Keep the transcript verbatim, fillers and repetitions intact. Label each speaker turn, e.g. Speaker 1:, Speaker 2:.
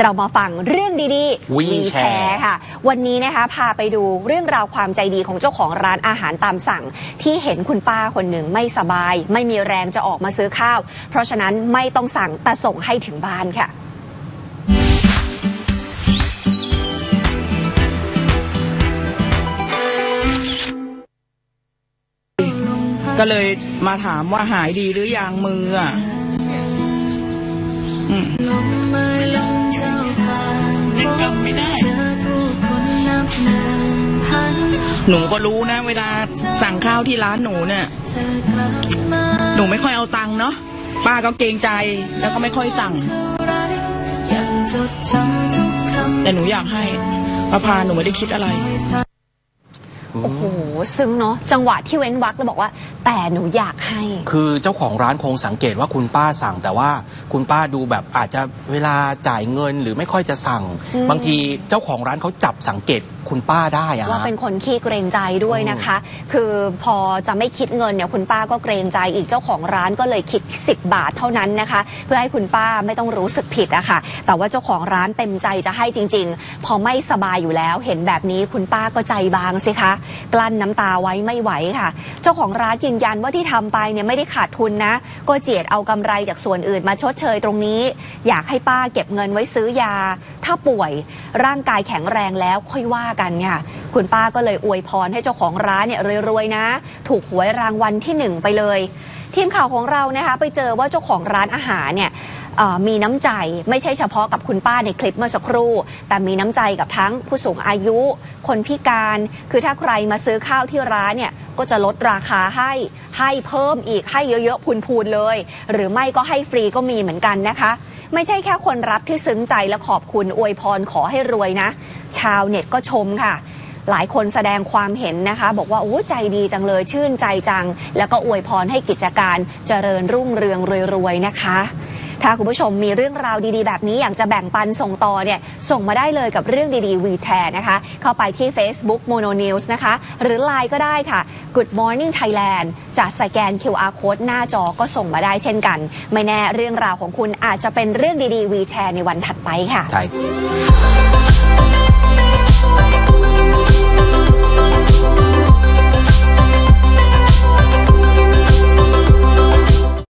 Speaker 1: เรามาฟังเรื่องดีๆวีแชร์ค่ะวันนี้นะคะพาไปดูเรื่องราวความใจดีของเจ้าของร้านอาหารตามสั่งที่เห็นคุณป้าคนหนึ่งไม่สบายไม่มีแรงจะออกมาซื้อข้าวเพราะฉะนั้นไม่ต้องสั่งแต่ส่งให้ถึงบ้านค่ะ
Speaker 2: ก็เลยมาถามว่าหายดีหรือยังมืออ่ะหนูก็รู้นะเวลาสั่งข้าวที่ร้านหนูเนี่ยหนูไม่ค่อยเอาตังค์เนาะป้าก็เกรงใจแล้วก็ไม่ค่อยสั่งแต่หนูอยากให้ป้าพาหนูไม่ได้คิดอะไร
Speaker 1: โอ้โหซึ้งเนาะจังหวะที่เว้นวรรคแล้วบอกว่าแต่หนูอยากให้
Speaker 3: คือเจ้าของร้านคงสังเกตว่าคุณป้าสั่งแต่ว่าคุณป้าดูแบบอาจจะเวลาจ่ายเงินหรือไม่ค่อยจะสั่งบางทีเจ้าของร้านเขาจับสังเกตคุณป้าได้อะ
Speaker 1: ว่าเป็นคนขี้เกรงใจด้วยนะคะคือพอจะไม่คิดเงินเนี่ยคุณป้าก็เกรงใจอีกเจ้าของร้านก็เลยคิดสิบบาทเท่านั้นนะคะเพื่อให้คุณป้าไม่ต้องรู้สึกผิดอะค่ะแต่ว่าเจ้าของร้านเต็มใจจะให้จริงๆพอไม่สบายอยู่แล้วเห็นแบบนี้คุณป้าก็ใจบางสิคะกลั้นน้ำตาไว้ไม่ไหวค่ะเจ้าของร้านยืนยันว่าที่ทำไปเนี่ยไม่ได้ขาดทุนนะก็เจียดเอากำไรจากส่วนอื่นมาชดเชยตรงนี้อยากให้ป้าเก็บเงินไว้ซื้อยาถ้าป่วยร่างกายแข็งแรงแล้วค่อยว่ากันค่ะคุณป้าก็เลยอวยพรให้เจ้าของร้านเนี่ยรวยๆนะถูกหวยรางวัลที่หนึ่งไปเลยทีมข่าวของเรานะคะไปเจอว่าเจ้าของร้านอาหารเนี่ยมีน้ำใจไม่ใช่เฉพาะกับคุณป้าในคลิปเมื่อสักครู่แต่มีน้ำใจกับทั้งผู้สูงอายุคนพิการคือถ้าใครมาซื้อข้าวที่ร้านเนี่ยก็จะลดราคาให้ให้เพิ่มอีกให้เยอะๆพูนๆเลยหรือไม่ก็ให้ฟรีก็มีเหมือนกันนะคะไม่ใช่แค่คนรับที่ซึ้งใจและขอบคุณอวยพรขอให้รวยนะชาวเน็ตก็ชมค่ะหลายคนแสดงความเห็นนะคะบอกว่าโอ้ใจดีจังเลยชื่นใจจังแล้วก็อวยพรให้กิจการเจริญรุ่งเรืองรวยๆนะคะถ้าคุณผู้ชมมีเรื่องราวดีๆแบบนี้อยากจะแบ่งปันส่งต่อเนี่ยส่งมาได้เลยกับเรื่องดีๆ วีแชร์ นะคะเข้าไปที่ Facebook Mono News นะคะหรือ ไลน์ ก็ได้ค่ะ Good Morning Thailand จะสแกน คิว อาร์ Code หน้าจอก็ส่งมาได้เช่นกันไม่แน่เรื่องราวของคุณอาจจะเป็นเรื่องดีๆ วีแชร์ ในวันถัดไปค่ะใช่